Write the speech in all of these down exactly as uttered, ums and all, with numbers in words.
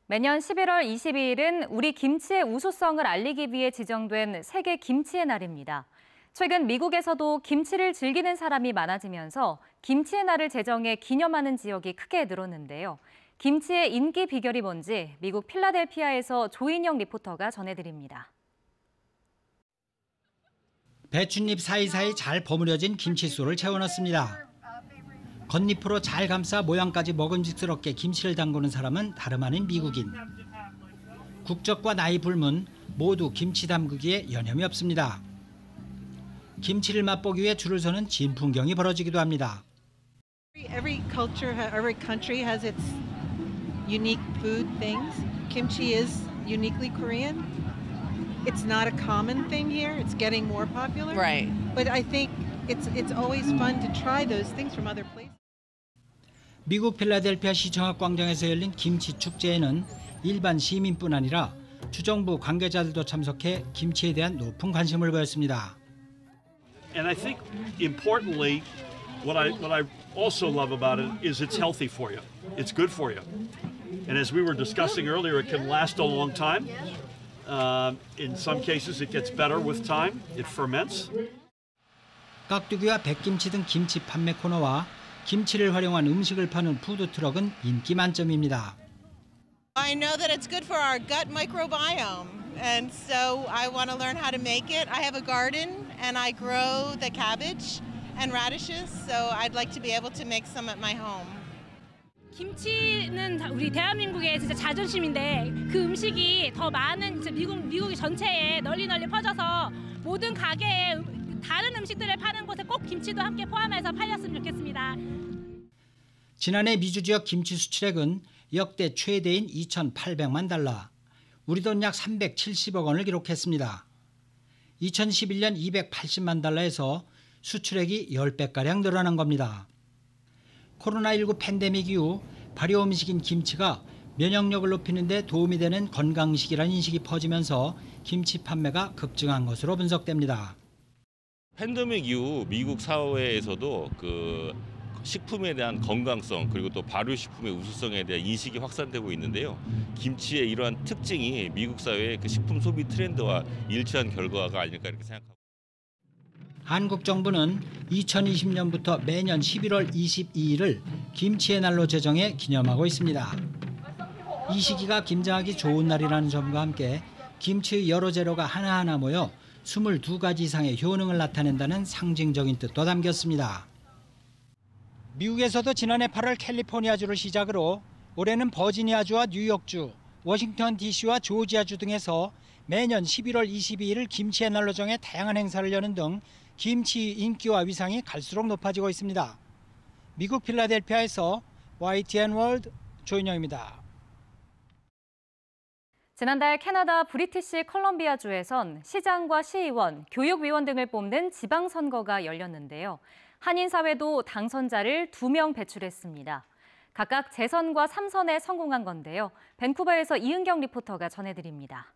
매년 십일월 이십이일은 우리 김치의 우수성을 알리기 위해 지정된 세계 김치의 날입니다. 최근 미국에서도 김치를 즐기는 사람이 많아지면서 김치의 날을 제정해 기념하는 지역이 크게 늘었는데요. 김치의 인기 비결이 뭔지 미국 필라델피아에서 조인영 리포터가 전해드립니다. 배춧잎 사이사이 잘 버무려진 김칫솔을 채워넣습니다. 겉잎으로 잘 감싸 모양까지 먹음직스럽게 김치를 담그는 사람은 다름 아닌 미국인. 국적과 나이 불문 모두 김치 담그기에 여념이 없습니다. 김치를 맛보기 위해 줄을 서는 진풍경이 벌어지기도 합니다. Every culture, every country has its unique food things. Kimchi is uniquely Korean. It's not a common thing here. It's getting more popular. Right. But I think it's it's always fun to try those things from other places. 미국 필라델피아 시청학 광장에서 열린 김치 축제에는 일반 시민뿐 아니라 주정부 관계자들도 참석해 김치에 대한 높은 관심을 보였습니다. And I think importantly, what I what I also love about it is it's healthy for you. It's good for you. And as we were discussing earlier, it can last a long time. Uh, in some cases, it gets better with time. It ferments. 깍두기와 백김치 등 김치 판매 코너와 김치를 활용한 음식을 파는 푸드트럭은 인기 만점입니다. I know that it's good for our gut microbiome, and so I want to learn how to make it. I have a garden, and I grow the cabbage and radishes, so I'd like to be able to make some at my home. 김치는 우리 대한민국의 진짜 자존심인데 그 음식이 더 많은 미국 미국 전체에 널리 널리 퍼져서 모든 가게에 다른 음식들을 파는 곳에 꼭 김치도 함께 포함해서 팔렸으면 좋겠습니다. 지난해 미주 지역 김치 수출액은 역대 최대인 이천팔백만 달러, 우리 돈 약 삼백칠십억 원을 기록했습니다. 이천십일년 이백팔십만 달러에서 수출액이 십 배가량 늘어난 겁니다. 코로나십구 팬데믹 이후 발효 음식인 김치가 면역력을 높이는 데 도움이 되는 건강식이라는 인식이 퍼지면서 김치 판매가 급증한 것으로 분석됩니다. 팬데믹 이후 미국 사회에서도 그 식품에 대한 건강성 그리고 또 발효식품의 우수성에 대한 인식이 확산되고 있는데요. 김치의 이러한 특징이 미국 사회의 그 식품 소비 트렌드와 일치한 결과가 아닐까 이렇게 생각합니다. 한국 정부는 이천이십년부터 매년 십일월 이십이일을 김치의 날로 제정해 기념하고 있습니다. 이 시기가 김장하기 좋은 날이라는 점과 함께 김치의 여러 재료가 하나하나 모여 이십이 가지 이상의 효능을 나타낸다는 상징적인 뜻도 담겼습니다. 미국에서도 지난해 팔월 캘리포니아주를 시작으로 올해는 버지니아주와 뉴욕주, 워싱턴 디씨와 조지아주 등에서 매년 십일월 이십이일을 김치의 날로 정해 다양한 행사를 여는 등 김치 인기와 위상이 갈수록 높아지고 있습니다. 미국 필라델피아에서 와이티엔 월드 조인영입니다. 지난달 캐나다 브리티시 컬럼비아주에선 시장과 시의원, 교육위원 등을 뽑는 지방선거가 열렸는데요. 한인사회도 당선자를 두 명 배출했습니다. 각각 재선과 삼선에 성공한 건데요. 밴쿠버에서 이은경 리포터가 전해드립니다.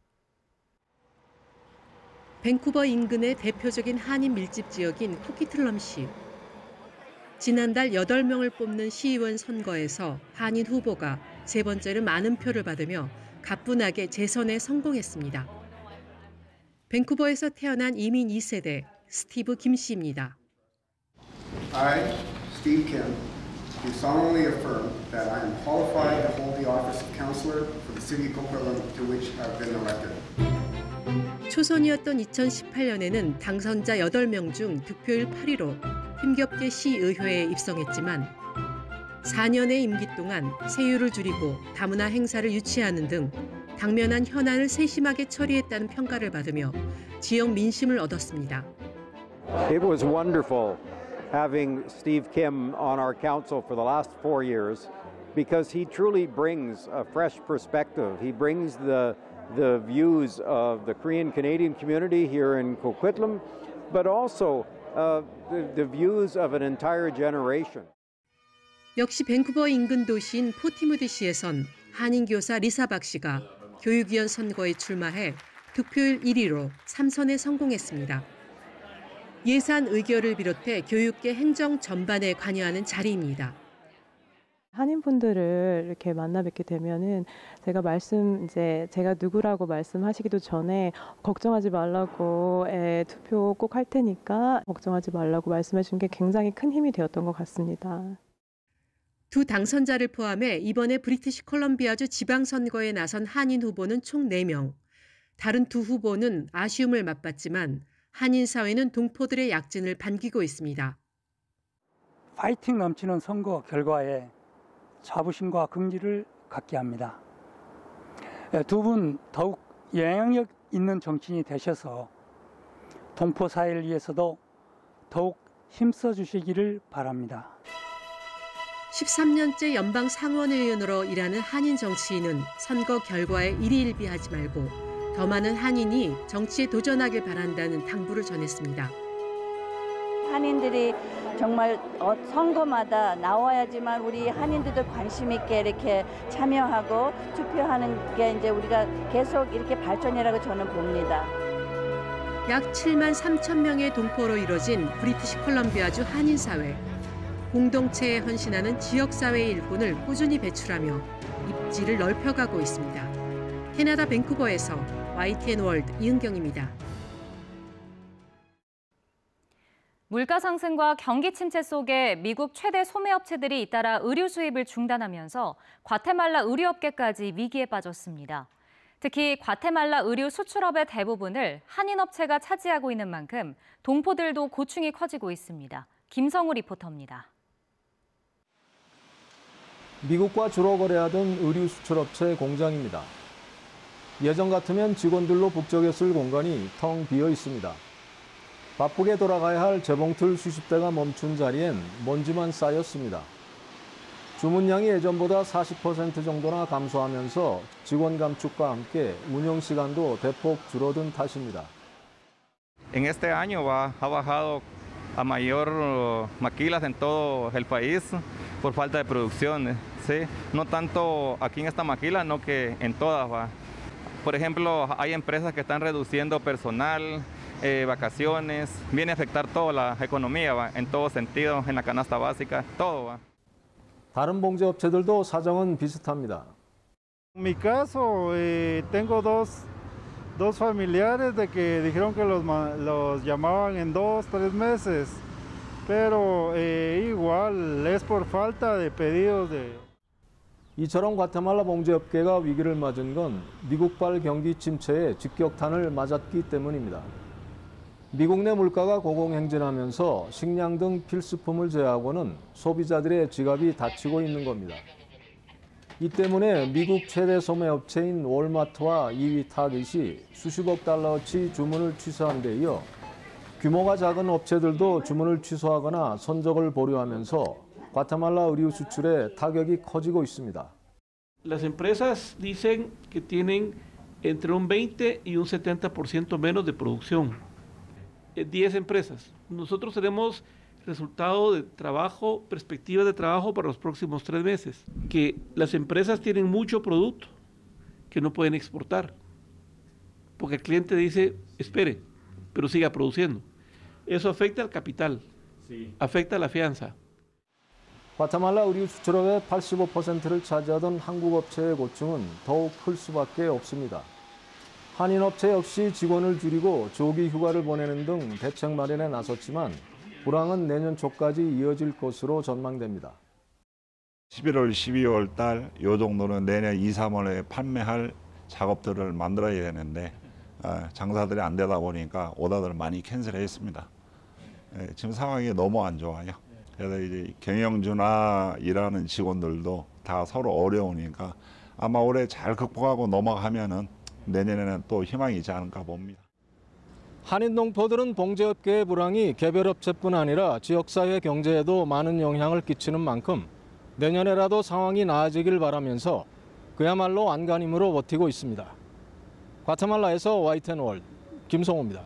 밴쿠버 인근의 대표적인 한인 밀집 지역인 코키틀럼시. 지난달 여덟 명을 뽑는 시의원 선거에서 한인 후보가 세 번째로 많은 표를 받으며 가뿐하게 재선에 성공했습니다. 밴쿠버에서 태어난 이민 이 세대 스티브 김 씨입니다. I, Steve Kim, do solemnly affirm that I am qualified to hold the office of councillor for the city of Coquitlam to which I have been elected. 초선이었던 이천십팔년에는 당선자 여덟 명 중 득표율 팔 위로 힘겹게 시의회에 입성했지만 사 년의 임기 동안 세율을 줄이고 다문화 행사를 유치하는 등 당면한 현안을 세심하게 처리했다는 평가를 받으며 지역 민심을 얻었습니다. It was wonderful having Steve Kim on our council for the last four years because he truly brings a fresh perspective. He brings the the views of the Korean Canadian community here in Coquitlam, but also uh, the, the views of an entire generation. 역시 밴쿠버 인근 도시인 포티무드시에선 한인 교사 리사 박 씨가 교육위원 선거에 출마해 득표율 일 위로 삼선에 성공했습니다. 예산 의결을 비롯해 교육계 행정 전반에 관여하는 자리입니다. 한인분들을 이렇게 만나 뵙게 되면은 제가 말씀 이제 제가 누구라고 말씀하시기도 전에 걱정하지 말라고 에, 투표 꼭 할 테니까 걱정하지 말라고 말씀해 주신 게 굉장히 큰 힘이 되었던 것 같습니다. 두 당선자를 포함해 이번에 브리티시 콜럼비아주 지방선거에 나선 한인 후보는 총 네 명. 다른 두 후보는 아쉬움을 맛봤지만 한인 사회는 동포들의 약진을 반기고 있습니다. 파이팅 넘치는 선거 결과에 자부심과 긍지를 갖게 합니다. 두 분 더욱 영향력 있는 정치인이 되셔서 동포 사회를 위해서도 더욱 힘써 주시기를 바랍니다. 십삼 년째 연방 상원의원으로 일하는 한인 정치인은 선거 결과에 일희일비하지 말고 더 많은 한인이 정치에 도전하길 바란다는 당부를 전했습니다. 한인들이 정말 선거마다 나와야지만 우리 한인들도 관심 있게 이렇게 참여하고 투표하는 게 이제 우리가 계속 이렇게 발전이라고 저는 봅니다. 약 칠만 삼천 명의 동포로 이뤄진 브리티시 콜럼비아주 한인사회. 공동체에 헌신하는 지역사회의 일꾼을 꾸준히 배출하며 입지를 넓혀가고 있습니다. 캐나다 밴쿠버에서 와이티엔 월드 이은경입니다. 물가 상승과 경기 침체 속에 미국 최대 소매업체들이 잇따라 의류 수입을 중단하면서 과테말라 의류업계까지 위기에 빠졌습니다. 특히 과테말라 의류 수출업의 대부분을 한인업체가 차지하고 있는 만큼 동포들도 고충이 커지고 있습니다. 김성우 리포터입니다. 미국과 주로 거래하던 의류 수출업체 공장입니다. 예전 같으면 직원들로 북적였을 공간이 텅 비어 있습니다. 바쁘게 돌아가야 할 재봉틀 수십 대가 멈춘 자리엔 먼지만 쌓였습니다. 주문량이 예전보다 사십 퍼센트 정도나 감소하면서 직원 감축과 함께 운영 시간도 대폭 줄어든 탓입니다. En este año ha bajado a mayor maquilas en todo el país por falta de producción, ¿sí? No tanto aquí en esta maquila, no que en todas, ¿va? Por ejemplo, hay empresas que están reduciendo personal, eh, vacaciones, viene a afectar toda la economía, ¿va? En todo sentido, en la canasta básica, todo, ¿va? 다른 봉제업체들도 사정은 비슷합니다. En mi caso, eh, tengo dos, dos familiares de que dijeron que los, los llamaban en dos, tres meses, pero eh, igual es por falta de pedidos de. 이처럼 과테말라 봉제업계가 위기를 맞은 건 미국발 경기 침체에 직격탄을 맞았기 때문입니다. 미국 내 물가가 고공행진하면서 식량 등 필수품을 제외하고는 소비자들의 지갑이 닫히고 있는 겁니다. 이 때문에 미국 최대 소매업체인 월마트와 이 위 타깃이 수십억 달러어치 주문을 취소한 데 이어 규모가 작은 업체들도 주문을 취소하거나 선적을 보류하면서 과테말라 의류 수출에 타격이 커지고 있습니다. Las empresas dicen que tienen entre un veinte y un setenta por ciento menos de producción. diez empresas. Nosotros tenemos resultado de trabajo, perspectivas de trabajo para los próximos tres meses. Que las empresas tienen mucho producto que no pueden exportar. Porque el cliente dice, espere, pero siga produciendo. Eso afecta al capital, sí. Afecta a la fianza. 과테말라 의류 수출업의 팔십오 퍼센트를 차지하던 한국 업체의 고충은 더욱 클 수밖에 없습니다. 한인 업체 역시 직원을 줄이고 조기 휴가를 보내는 등 대책 마련에 나섰지만 불황은 내년 초까지 이어질 것으로 전망됩니다. 십일월, 십이월 달 이 정도는 내년 이, 삼월에 판매할 작업들을 만들어야 되는데 장사들이 안 되다 보니까 오더들을 많이 캔슬했습니다. 지금 상황이 너무 안 좋아요. 그래서 이제 경영주나 일하는 직원들도 다 서로 어려우니까 아마 올해 잘 극복하고 넘어가면은 내년에는 또 희망이 있지 않을까 봅니다. 한인 동포들은 봉제업계의 불황이 개별 업체뿐 아니라 지역사회 경제에도 많은 영향을 끼치는 만큼 내년에라도 상황이 나아지길 바라면서 그야말로 안간힘으로 버티고 있습니다. 과테말라에서 와이티엔 월드 김성호입니다.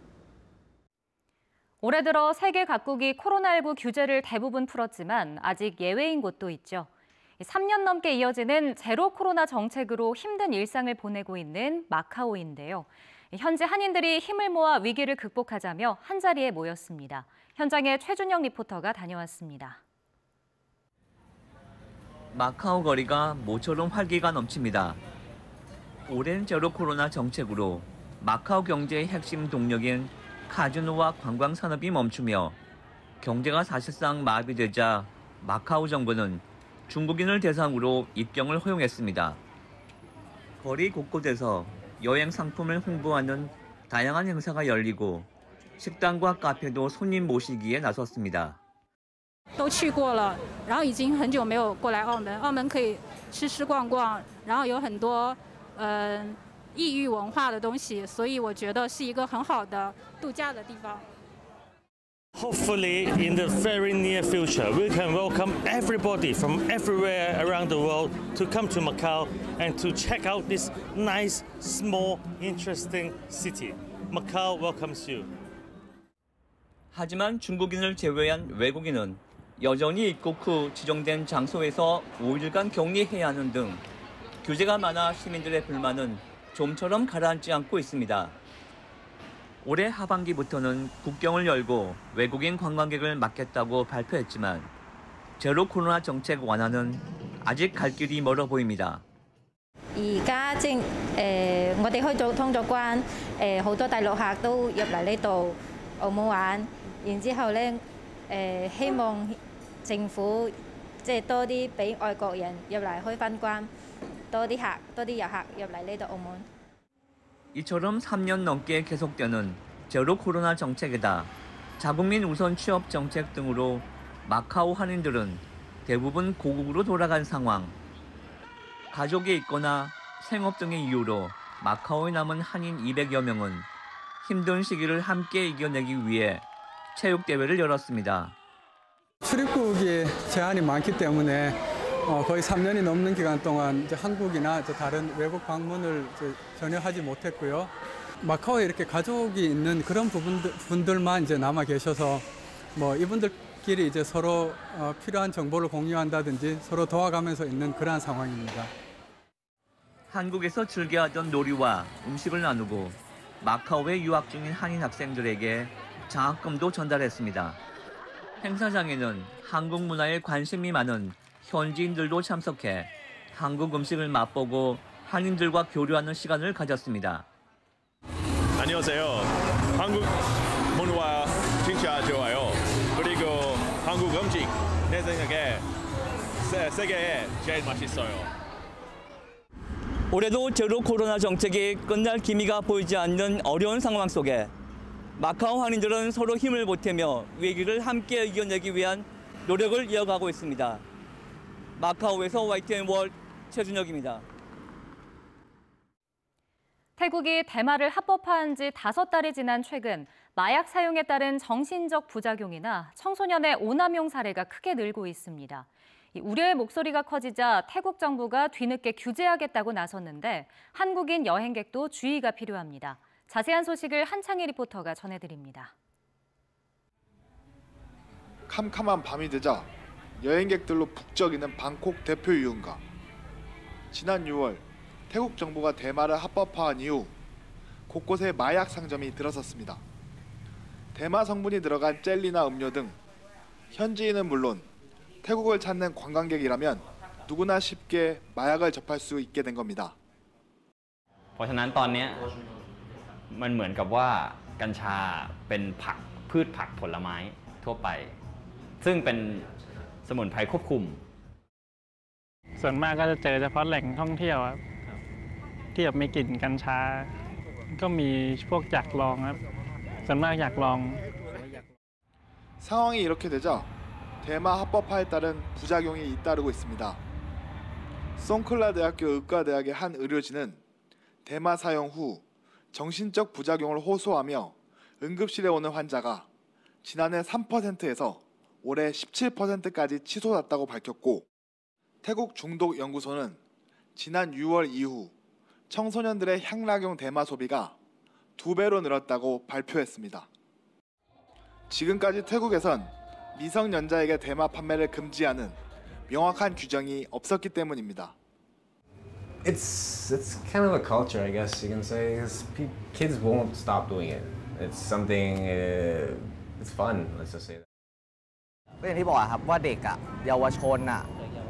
올해 들어 세계 각국이 코로나십구 규제를 대부분 풀었지만 아직 예외인 곳도 있죠. 삼 년 넘게 이어지는 제로 코로나 정책으로 힘든 일상을 보내고 있는 마카오인데요. 현재 한인들이 힘을 모아 위기를 극복하자며 한자리에 모였습니다. 현장에 최준영 리포터가 다녀왔습니다. 마카오 거리가 모처럼 활기가 넘칩니다. 오랜 제로 코로나 정책으로 마카오 경제의 핵심 동력인 카지노와 관광 산업이 멈추며 경제가 사실상 마비되자 마카오 정부는 중국인을 대상으로 입경을 허용했습니다. 거리 곳곳에서 여행 상품을 홍보하는 다양한 행사가 열리고 식당과 카페도 손님 모시기에 나섰습니다. 都去过了，然后已经很久没有过来澳门，澳门可以吃吃逛逛，然后有很多呃异域文化的东西，所以我觉得是一个很好的度假的地方。 Hopefully, in the very near future, we can welcome everybody from everywhere around the world to come to Macau and to check out this nice, small, interesting city. Macau welcomes you. 하지만 중국인을 제외한 외국인은 여전히 입국 후 지정된 장소에서 오 일간 격리해야 하는 등 규제가 많아 시민들의 불만은 좀처럼 가라앉지 않고 있습니다. 올해 하반기부터는 국경을 열고 외국인 관광객을 막겠다고 발표했지만 제로 코로나 정책 완화는 아직 갈 길이 멀어 보입니다. 而家正誒，我哋開咗通咗關，誒好多大陸客都入嚟呢度澳門玩，然之後咧誒希望政府即係多啲俾外國人入嚟開翻關，多啲客多啲遊客入嚟呢度澳門。 이처럼 삼 년 넘게 계속되는 제로 코로나 정책에다 자국민 우선 취업 정책 등으로 마카오 한인들은 대부분 고국으로 돌아간 상황. 가족이 있거나 생업 등의 이유로 마카오에 남은 한인 이백여 명은 힘든 시기를 함께 이겨내기 위해 체육대회를 열었습니다. 출입국이 제한이 많기 때문에 어, 거의 삼 년이 넘는 기간 동안 이제 한국이나 이제 다른 외국 방문을 이제 전혀 하지 못했고요. 마카오에 이렇게 가족이 있는 그런 부분들, 분들만 이제 남아 계셔서 뭐 이분들끼리 이제 서로 어, 필요한 정보를 공유한다든지 서로 도와가면서 있는 그러한 상황입니다. 한국에서 즐겨하던 놀이와 음식을 나누고 마카오에 유학 중인 한인 학생들에게 장학금도 전달했습니다. 행사장에는 한국 문화에 관심이 많은 현지인들도 참석해 한국 음식을 맛보고 한인들과 교류하는 시간을 가졌습니다. 안녕하세요. 한국 문화 진짜 좋아요. 그리고 한국 음식 내 생각에 세, 세계에 제일 맛있어요. 올해도 제로 코로나 정책이 끝날 기미가 보이지 않는 어려운 상황 속에 마카오 한인들은 서로 힘을 보태며 위기를 함께 이겨내기 위한 노력을 이어가고 있습니다. 마카오에서 와이티엔 월드 최준혁입니다. 태국이 대마를 합법화한 지 다섯 달이 지난 최근 마약 사용에 따른 정신적 부작용이나 청소년의 오남용 사례가 크게 늘고 있습니다. 우려의 목소리가 커지자 태국 정부가 뒤늦게 규제하겠다고 나섰는데 한국인 여행객도 주의가 필요합니다. 자세한 소식을 한창희 리포터가 전해드립니다. 캄캄한 밤이 되자 여행객들로 북적이는 방콕 대표 유흥가. 지난 유월 태국 정부가 대마를 합법화한 이후 곳곳에 마약 상점이 들어섰습니다. 대마 성분이 들어간 젤리나 음료 등 현지인은 물론 태국을 찾는 관광객이라면 누구나 쉽게 마약을 접할 수 있게 된 겁니다. เพราะฉะนั้นตอนนี้มันเหมือนกับว่ากัญชาเป็นผักพืชผักผลไม้ทั่วไปซึ่งเป็นสมุนไพรควบคุมส่วนมากก็จะเจอเฉพาะแหล่งท่องเที่ยวครับที่แบบมีกลิ่นกัญชาก็มีพวกอยากลองครับส่วนมากอยากลอง 상황이 이렇게 되자 대마 합법화에 따른 부작용이 잇따르고 있습니다. 송클라 대학교 의과대학의 한 의료진은 대마 사용 후 정신적 부작용을 호소하며 응급실에 오는 환자가 지난해 삼 퍼센트에서 올해 십칠 퍼센트까지 치솟았다고 밝혔고 태국 중독연구소는 지난 유월 이후 청소년들의 향락용 대마 소비가 두 배로 늘었다고 발표했습니다. 지금까지 태국에선 미성년자에게 대마 판매를 금지하는 명확한 규정이 없었기 때문입니다. It's it's kind of a culture, I guess you can say. Kids won't stop doing it. It's something. Uh, it's fun. Let's just say that. ก็อย่างที่บอกครับว่าเด็กอ่ะเยาวชนอ่ะ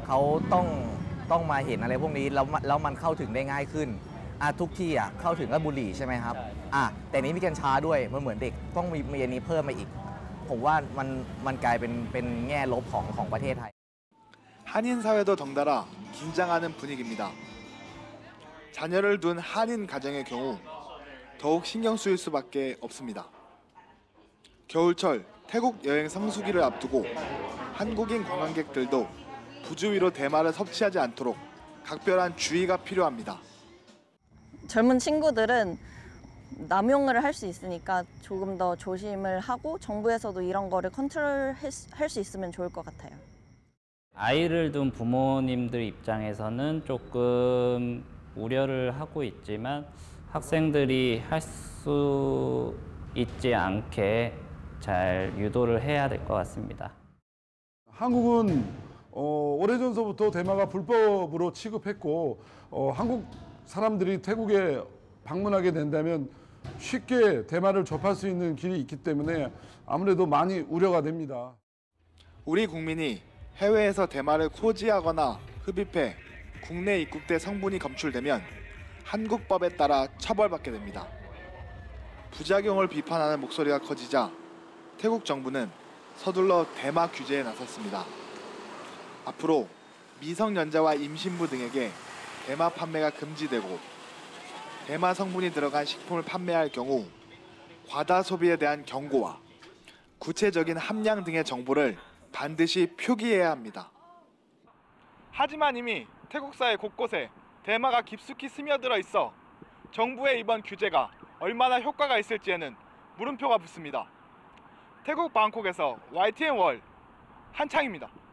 เขาต้องต้องมาเห็นอะไรพวกนี้แล้วแล้วมันเข้าถึงได้ง่ายขึ้นอ่ะทุกที่อ่ะเข้าถึงก็บุหรี่ใช่ไหมครับอ่ะแต่นี้มีกัญชาด้วยมันเหมือนเด็กต้องมีมีอันนี้เพิ่มมาอีกผมว่ามันมันกลายเป็นเป็นแง่ลบของของประเทศไทย 한인 사회도 덩달아 긴장하는 분위기입니다. 자녀를 둔 한인 가정의 경우 더욱 신경 쓰일 수밖에 없습니다. 겨울철 태국 여행 성수기를 앞두고 한국인 관광객들도 부주의로 대마를 섭취하지 않도록 각별한 주의가 필요합니다. 젊은 친구들은 남용을 할 수 있으니까 조금 더 조심을 하고 정부에서도 이런 거를 컨트롤할 수 있으면 좋을 것 같아요. 아이를 둔 부모님들 입장에서는 조금 우려를 하고 있지만 학생들이 할 수 있지 않게 잘 유도를 해야 될 것 같습니다. 한국은 어, 오래전서부터 대마가 불법으로 취급했고 어, 한국 사람들이 태국에 방문하게 된다면 쉽게 대마를 접할 수 있는 길이 있기 때문에 아무래도 많이 우려가 됩니다. 우리 국민이 해외에서 대마를 소지하거나 흡입해 국내 입국돼 성분이 검출되면 한국법에 따라 처벌받게 됩니다. 부작용을 비판하는 목소리가 커지자 태국 정부는 서둘러 대마 규제에 나섰습니다. 앞으로 미성년자와 임신부 등에게 대마 판매가 금지되고 대마 성분이 들어간 식품을 판매할 경우 과다 소비에 대한 경고와 구체적인 함량 등의 정보를 반드시 표기해야 합니다. 하지만 이미 태국 사회 곳곳에 대마가 깊숙이 스며들어 있어 정부의 이번 규제가 얼마나 효과가 있을지에는 물음표가 붙습니다. 태국 방콕에서 와이티엔 월 한창입니다.